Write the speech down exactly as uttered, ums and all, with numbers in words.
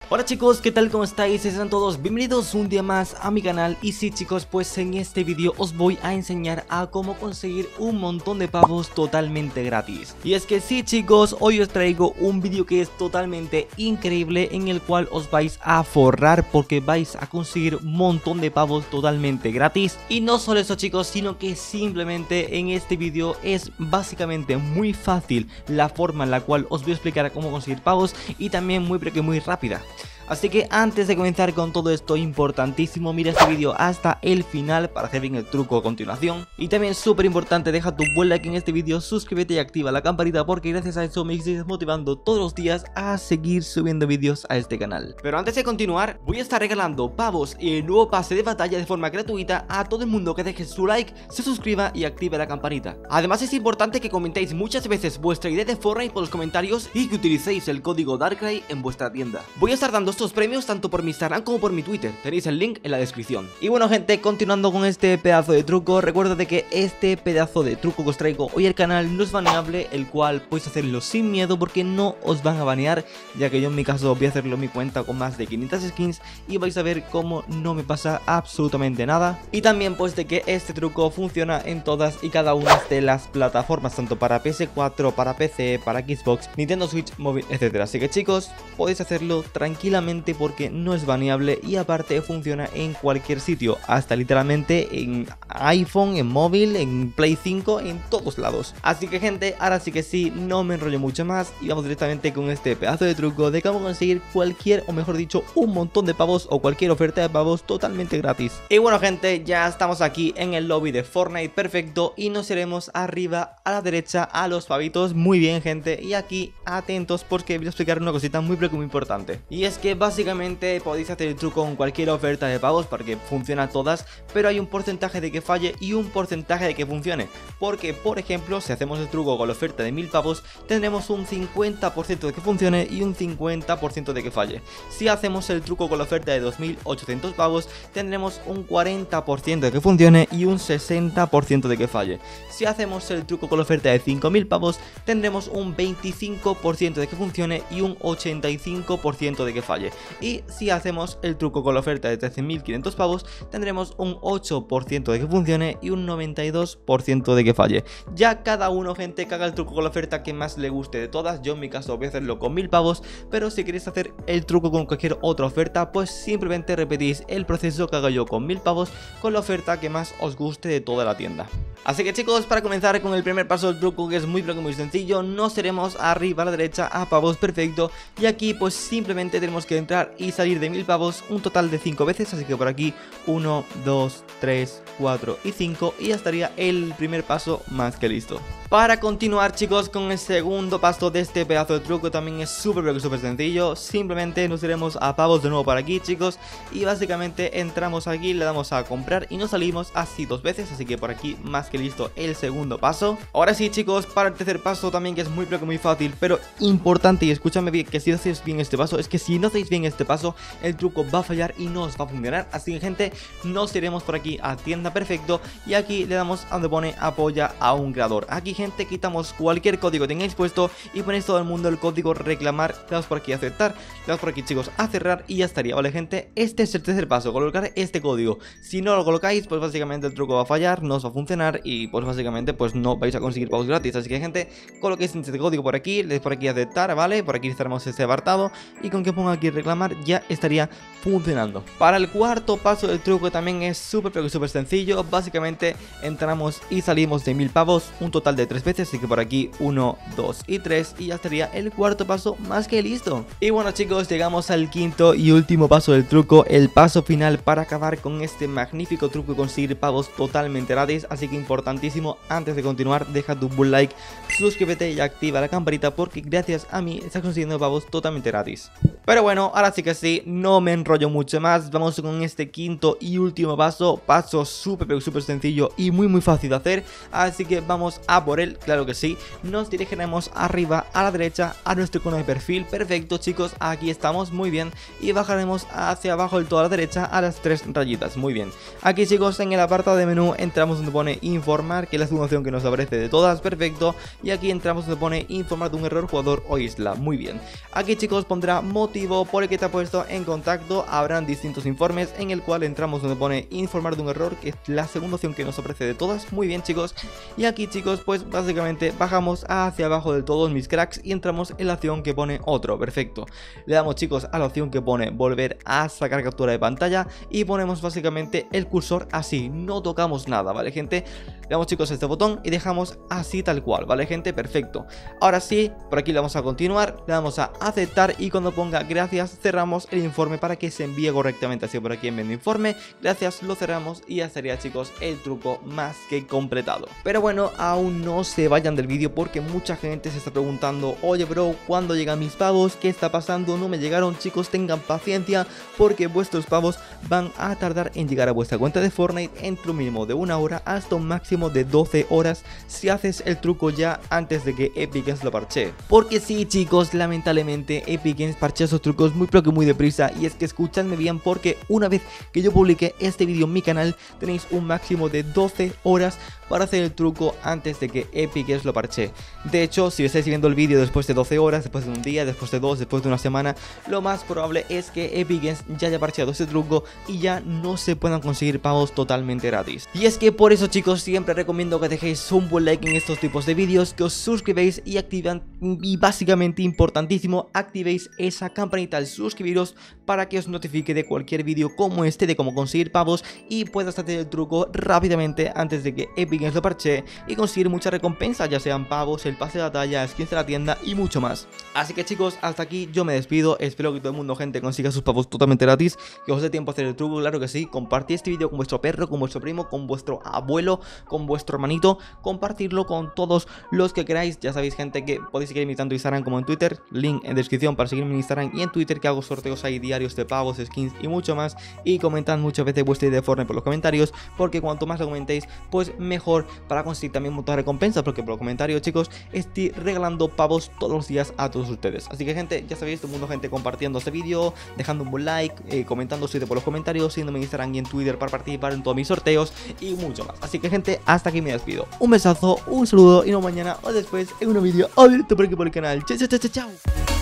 Hola chicos, ¿qué tal? ¿Cómo estáis? Sean todos bienvenidos un día más a mi canal. Y sí chicos, pues en este vídeo os voy a enseñar a cómo conseguir un montón de pavos totalmente gratis. Y es que sí chicos, hoy os traigo un vídeo que es totalmente increíble, en el cual os vais a forrar porque vais a conseguir un montón de pavos totalmente gratis. Y no solo eso chicos, sino que simplemente en este vídeo es básicamente muy fácil la forma en la cual os voy a explicar cómo conseguir pavos, y también muy pero que muy rápida. Así que antes de comenzar con todo esto importantísimo, mira este vídeo hasta el final para hacer bien el truco a continuación. Y también súper importante, deja tu buen like en este vídeo, suscríbete y activa la campanita, porque gracias a eso me sigues motivando todos los días a seguir subiendo vídeos a este canal. Pero antes de continuar, voy a estar regalando pavos y el nuevo pase de batalla de forma gratuita a todo el mundo que deje su like, se suscriba y active la campanita. Además es importante que comentéis muchas veces vuestra idea de Fortnite por los comentarios y que utilicéis el código Darkrai en vuestra tienda. Voy a estar dando estos premios tanto por mi Instagram como por mi Twitter, tenéis el link en la descripción. Y bueno gente, continuando con este pedazo de truco, recuerda de que este pedazo de truco que os traigo hoy al canal no es baneable, el cual podéis hacerlo sin miedo porque no os van a banear, ya que yo en mi caso voy a hacerlo en mi cuenta con más de quinientas skins y vais a ver cómo no me pasa absolutamente nada. Y también pues de que este truco funciona en todas y cada una de las plataformas, tanto para P S cuatro, para P C, para Xbox, Nintendo Switch, móvil, etcétera. Así que chicos, podéis hacerlo tranquilamente porque no es baneable y aparte funciona en cualquier sitio, hasta literalmente en iPhone, en móvil, en Play cinco, en todos lados. Así que gente, ahora sí que sí, no me enrollo mucho más y vamos directamente con este pedazo de truco de cómo conseguir cualquier, o mejor dicho, un montón de pavos o cualquier oferta de pavos totalmente gratis. Y bueno gente, ya estamos aquí en el lobby de Fortnite, perfecto, y nos iremos arriba a la derecha a los pavitos. Muy bien gente, y aquí atentos porque voy a explicar una cosita muy pero muy importante, y es que básicamente podéis hacer el truco con cualquier oferta de pavos porque funciona todas, pero hay un porcentaje de que falle y un porcentaje de que funcione. Porque por ejemplo, si hacemos el truco con la oferta de mil pavos, tendremos un cincuenta por ciento de que funcione y un cincuenta por ciento de que falle. Si hacemos el truco con la oferta de dos mil ochocientos pavos, tendremos un cuarenta por ciento de que funcione y un sesenta por ciento de que falle. Si hacemos el truco con la oferta de cinco mil pavos, tendremos un veinticinco por ciento de que funcione y un ochenta y cinco por ciento de que falle. Y si hacemos el truco con la oferta de trece mil quinientos pavos, tendremos un ocho por ciento de que funcione y un noventa y dos por ciento de que falle. Ya cada uno gente que haga el truco con la oferta que más le guste de todas. Yo en mi caso voy a hacerlo con mil pavos, pero si queréis hacer el truco con cualquier otra oferta, pues simplemente repetís el proceso que hago yo con mil pavos con la oferta que más os guste de toda la tienda. Así que chicos, para comenzar con el primer paso del truco, que es muy pero que muy sencillo, nos iremos arriba a la derecha a pavos, perfecto, y aquí pues simplemente tenemos que entrar y salir de mil pavos un total de cinco veces, así que por aquí uno, dos, tres, cuatro y cinco, y ya estaría el primer paso más que listo. Para continuar chicos con el segundo paso de este pedazo de truco, también es súper pero que súper sencillo. Simplemente nos iremos a pavos de nuevo para aquí chicos, y básicamente entramos aquí, le damos a comprar y nos salimos así dos veces, así que por aquí más que listo el segundo paso. Ahora sí chicos, para el tercer paso también, que es muy pero que muy fácil, pero importante, y escúchame bien, que si no hacéis bien este paso, es que si no hacéis bien este paso, el truco va a fallar y no os va a funcionar. Así que gente, nos iremos por aquí a tienda, perfecto, y aquí le damos a donde pone apoya a un creador. Aquí gente, quitamos cualquier código que tengáis puesto y ponéis todo el mundo el código reclamar, le damos por aquí a aceptar, le damos por aquí chicos a cerrar y ya estaría, vale gente. Este es el tercer paso, colocar este código. Si no lo colocáis, pues básicamente el truco va a fallar, no os va a funcionar y pues básicamente pues no vais a conseguir pavos gratis. Así que gente, coloquéis este código por aquí, le dais por aquí a aceptar, vale, por aquí estaremos este apartado, y con que ponga aquí reclamar ya estaría funcionando. Para el cuarto paso del truco también es súper pero súper sencillo. Básicamente entramos y salimos de mil pavos un total de tres veces, así que por aquí uno, dos y tres, y ya estaría el cuarto paso más que listo. Y bueno chicos, llegamos al quinto y último paso del truco, el paso final para acabar con este magnífico truco y conseguir pavos totalmente gratis. Así que importantísimo, antes de continuar, deja tu buen like, suscríbete y activa la campanita, porque gracias a mí estás consiguiendo pavos totalmente gratis. Pero bueno, ahora sí que sí, no me enrollo mucho más, vamos con este quinto y último paso. Paso súper pero súper sencillo y muy muy fácil de hacer, así que vamos a por él, claro que sí. Nos dirigiremos arriba a la derecha a nuestro icono de perfil, perfecto chicos, aquí estamos, muy bien, y bajaremos hacia abajo del todo a la derecha a las tres rayitas, muy bien. Aquí chicos, en el apartado de menú entramos donde pone informar, que es la segunda opción que nos aparece de todas, perfecto, y aquí entramos donde pone informar de un error jugador o isla, muy bien. Aquí chicos pondrá motivo correo por el que te ha puesto en contacto. Habrán distintos informes en el cual entramos donde pone informar de un error, que es la segunda opción que nos ofrece de todas. Muy bien, chicos, y aquí, chicos, pues básicamente bajamos hacia abajo del todo, mis cracks, y entramos en la opción que pone otro. Perfecto, le damos, chicos, a la opción que pone volver a sacar captura de pantalla y ponemos básicamente el cursor así, no tocamos nada, ¿vale, gente? Le damos, chicos, a este botón y dejamos así tal cual, ¿vale, gente? Perfecto. Ahora sí, por aquí le vamos a continuar, le damos a aceptar y cuando ponga gracias cerramos el informe para que se envíe correctamente. Así por aquí en medio informe, gracias, lo cerramos y ya estaría, chicos, el truco más que completado. Pero bueno, aún no se vayan del vídeo porque mucha gente se está preguntando: oye, bro, ¿cuándo llegan mis pavos? ¿Qué está pasando? No me llegaron. Chicos, tengan paciencia porque vuestros pavos van a tardar en llegar a vuestra cuenta de Fortnite entre un mínimo de una hora hasta un máximo de doce horas si haces el truco ya antes de que Epic Games lo parche. Porque sí, chicos, lamentablemente Epic Games parchea esos trucos muy pero que muy deprisa, y es que escuchadme bien porque una vez que yo publique este vídeo en mi canal tenéis un máximo de doce horas para hacer el truco antes de que Epic Games lo parche. De hecho, si estáis viendo el vídeo después de doce horas, después de un día, después de dos, después de una semana, lo más probable es que Epic Games ya haya parcheado este truco y ya no se puedan conseguir pavos totalmente gratis. Y es que por eso, chicos, siempre recomiendo que dejéis un buen like en estos tipos de vídeos, que os suscribáis y activan, y básicamente importantísimo, activéis esa campanita al suscribiros para que os notifique de cualquier vídeo como este de cómo conseguir pavos y puedas hacer el truco rápidamente antes de que Epic Games lo parche y conseguir muchas recompensas, ya sean pavos, el pase de batalla, skins de la tienda y mucho más. Así que, chicos, hasta aquí yo me despido. Espero que todo el mundo, gente, consiga sus pavos totalmente gratis, que os dé tiempo a hacer el truco, claro que sí. Compartid este vídeo con vuestro perro, con vuestro primo, con vuestro abuelo, con vuestro hermanito. Compartirlo con todos los que queráis. Ya sabéis, gente, que podéis seguirme tanto en Instagram como en Twitter, link en descripción para seguirme en Instagram y en Twitter, que hago sorteos ahí diarios de pavos, skins y mucho más. Y comentad muchas veces vuestra idea de Fortnite por los comentarios, porque cuanto más lo comentéis, pues mejor para conseguir también muchas recompensas, porque por los comentarios, chicos, estoy regalando pavos todos los días a todos ustedes. Así que, gente, ya sabéis, todo el mundo, gente, compartiendo este vídeo, dejando un buen like, eh, comentando su idea por los comentarios, siguiéndome en Instagram y en Twitter para participar en todos mis sorteos y mucho más. Así que, gente, hasta aquí me despido. Un besazo, un saludo y no mañana o después en un vídeo abierto por aquí por el canal. Chao, chao, chao, chao.